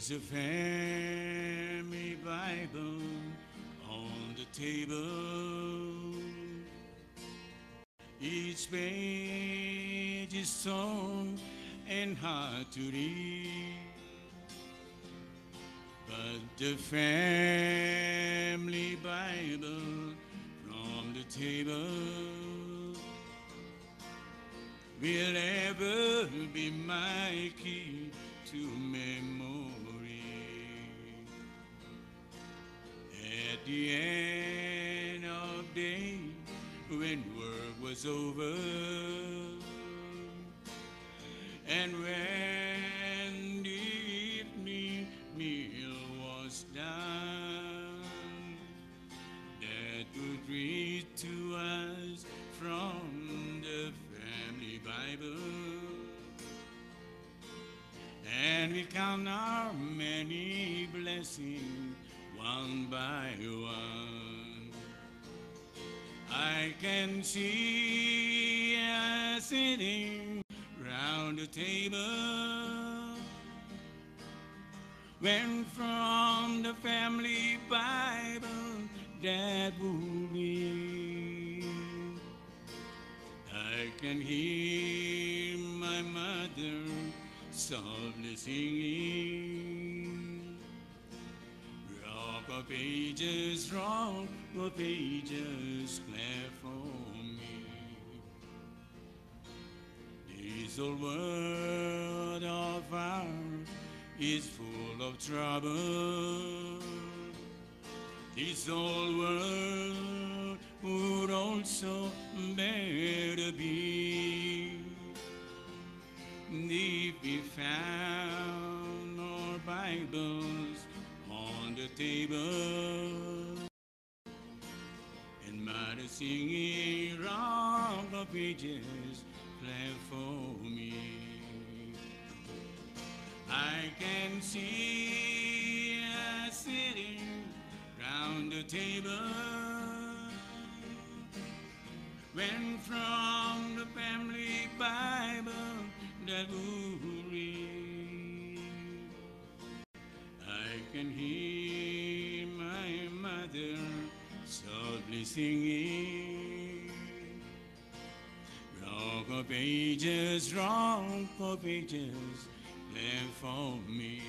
There's a family Bible on the table. Each page is torn and hard to read. But the family Bible from the table will ever be my key to memory. At the end of day, when work was over, and when the evening meal was done, that would read to us from the family Bible, and we count our many blessings one by one. I can see us sitting round the table, when from the family Bible that would read. I can hear my mother softly singing, rock of ages, rock of ages, clap for me. This old world of ours is full of trouble. This old world would also better be if we found our Bibles on the table, and mother singing, rock of ages, clap for me. I can see us sitting round the table, when from the family Bible that we read. I can hear my mother softly singing, rock of ages, rock of ages, clap for me.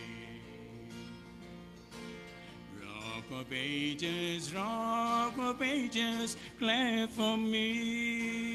Rock of ages, clap for me.